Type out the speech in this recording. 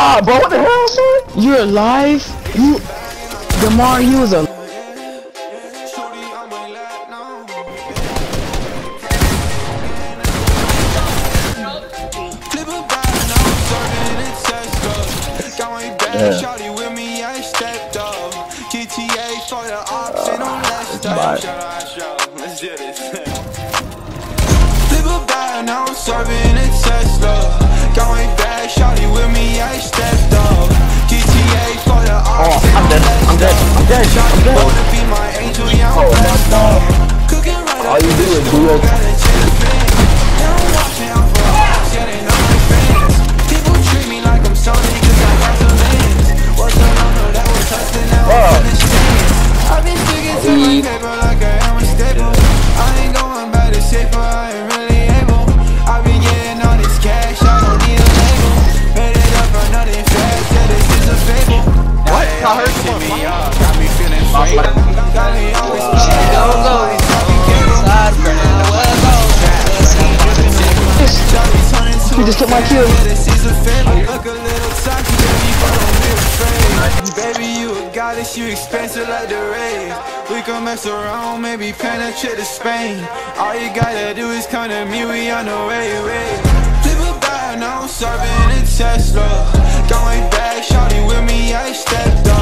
Ah, bro, what the hell, man? You're alive? You, Demar, he was a. Shawty with me, I stepped up. GTA for the ops and on last time. Let's do this. Flip a bag, now I'm serving a Tesla. Going back, shawty with me, I stepped up. GTA for the ops and on last time. Shawty wanna be my angel, yeah, I'm blessed up. Cooking right up, all you do is do it. Now I'm watching out for ops, yeah, they know my fans. People treat me like I'm Sonic, cause I got the lens. What's on her, that was hustling, now I'm finishing. I've been sticking to my paper like I am a staple. I ain't going back to safer, I ain't really able. I've been getting all this cash, I don't need a label. Made it up for nothing fast, yeah, this is a fable. What? I heard me up, got me feeling free. Got me always You just took my kill. Baby, you a goddess, you expensive like the rays. We can mess around, maybe penetrate to Spain. All you gotta do is come to me, we on the way. Flip a bag, now I'm serving a Tesla. Going back, shawty with me, I stepped up.